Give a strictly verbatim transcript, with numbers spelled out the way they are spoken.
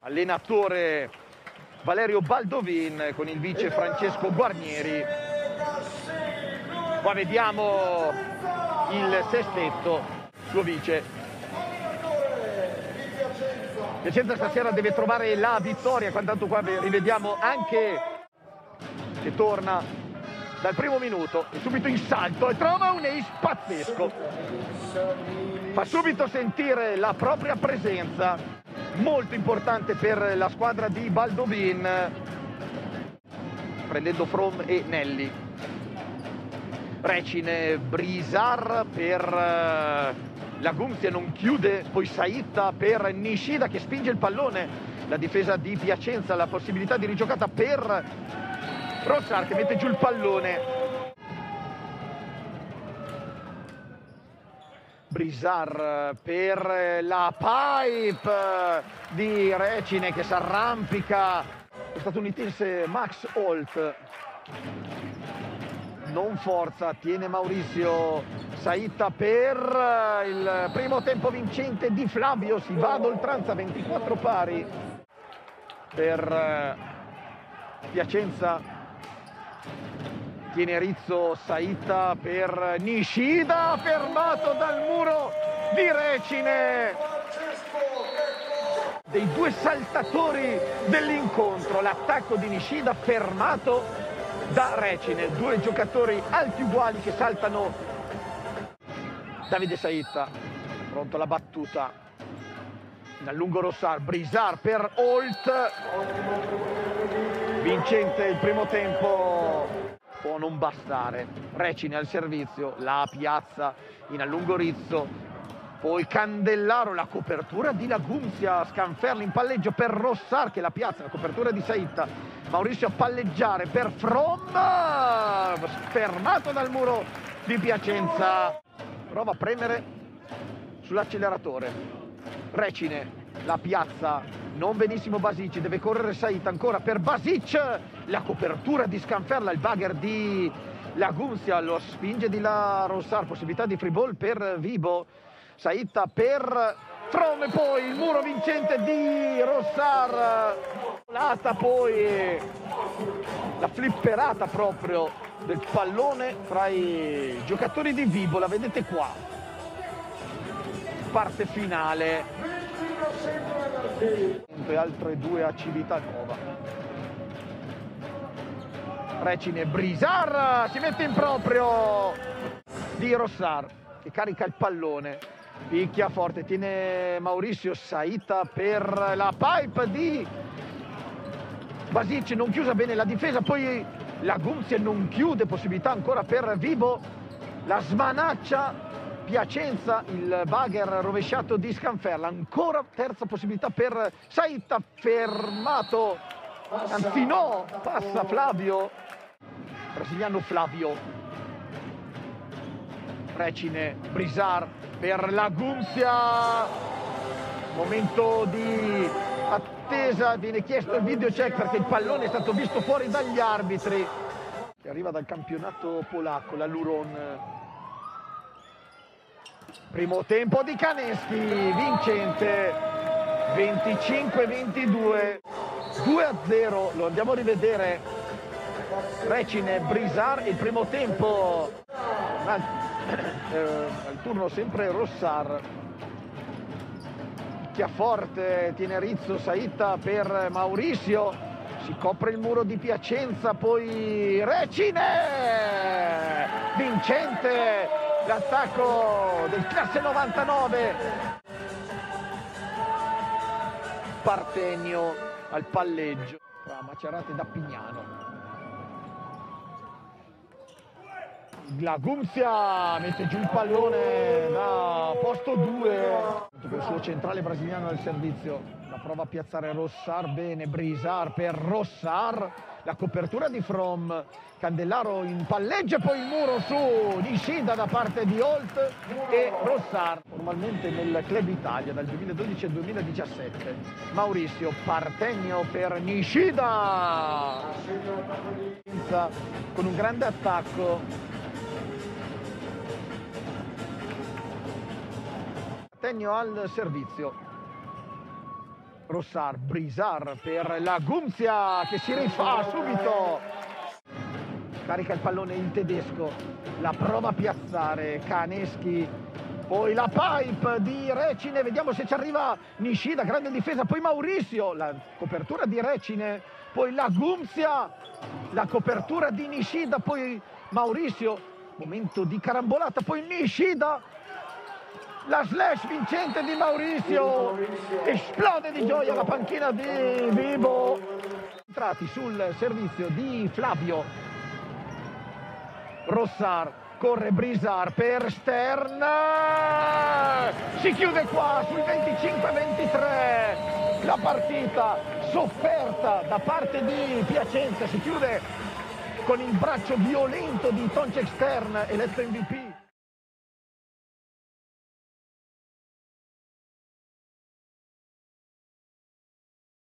Allenatore Valerio Baldovin con il vice Francesco Guarnieri. Qua vediamo il sestetto, suo vice. Piacenza stasera deve trovare la vittoria, quanto qua rivediamo anche che torna dal primo minuto e subito in salto e trova un ace pazzesco. Fa subito sentire la propria presenza, molto importante per la squadra di Baldovin, prendendo From e Nelli. Recine, Brisar per la Gumzia, non chiude, poi Saitta per Nishida che spinge il pallone. La difesa di Piacenza, la possibilità di rigiocata per Rossar che mette giù il pallone. Brisar per la pipe di Recine che si arrampica. Lo statunitense Max Holt non forza, tiene Maurizio. Saitta per il primo tempo vincente di Flavio, si va ad oltranza, ventiquattro pari per Piacenza. Tiene Rizzo, Saitta per Nishida, fermato dal muro di Recine. Dei due saltatori dell'incontro, l'attacco di Nishida fermato da Recine. Due giocatori alti uguali che saltano. Davide Saitta, pronto alla battuta. In allungo Rossar, Brisar per Holt. Vincente il primo tempo. Può non bastare. Recine al servizio, la piazza in allungo Rizzo, poi Candellaro, la copertura di Lagumzia, Scanferli in palleggio per Rossar che la piazza, la copertura di Saitta. Maurizio a palleggiare per From, fermato dal muro di Piacenza. Prova a premere sull'acceleratore. Recine, la piazza, non benissimo Basic, deve correre Saitta ancora per Basic, la copertura di Scanferla, il bugger di Lagumzia, lo spinge di là Rossar, possibilità di free ball per Vibo. Saitta per From e poi il muro vincente di Rossar. Lata poi la flipperata proprio del pallone fra i giocatori di Vibo, la vedete qua. Parte finale. E altre due a Civitanova. Recine, Brisar si mette in proprio di Rossar che carica il pallone, picchia forte, tiene Maurizio. Saitta per la pipe di Basic, non chiusa bene la difesa, poi Lagumzia non chiude, possibilità ancora per Vibo, la smanaccia Piacenza, il bugger rovesciato di Scanferla, ancora terza possibilità per Saitta, fermato, anzi no, passa Flavio, brasiliano Flavio. Recine, Brisar per Lagumzia, momento di attesa, viene chiesto il video check perché il pallone è stato visto fuori dagli arbitri, che arriva dal campionato polacco, la Luron. Primo tempo di Kaneski, vincente, venticinque ventidue, due a zero, lo andiamo a rivedere. Recine, Brisar, il primo tempo, al, eh, al turno sempre Rossar. Forte, tiene Rizzo, Saitta per Maurizio, si copre il muro di Piacenza, poi Recine, vincente l'attacco del classe novantanove. Partenio al palleggio tra Macerate da Pignano. Lagumzia mette giù il pallone da posto due per il suo centrale brasiliano al servizio, la prova a piazzare Rossar, bene Brisar per Rossar, la copertura di From, Candellaro in palleggio e poi il muro su Nishida da parte di Holt e Rossar, formalmente nel Club Italia dal duemiladodici al duemiladiciassette. Maurizio, Partenio per Nishida con un grande attacco. Partenio al servizio. Rossard, Brizard per la Gumzia che si rifà subito. Carica il pallone il tedesco, la prova a piazzare Kaneschi, poi la pipe di Recine, vediamo se ci arriva Nishida, grande difesa, poi Mauricio, la copertura di Recine, poi la Gumzia, la copertura di Nishida, poi Mauricio, momento di carambolata, poi Nishida, la slash vincente di Mauricio, esplode di gioia la panchina di Vibo. Entrati sul servizio di Flavio. Rossard, corre Brizard per Stern, si chiude qua sul venticinque a ventitré, la partita sofferta da parte di Piacenza si chiude con il braccio violento di Tonček Stern, eletto M V P.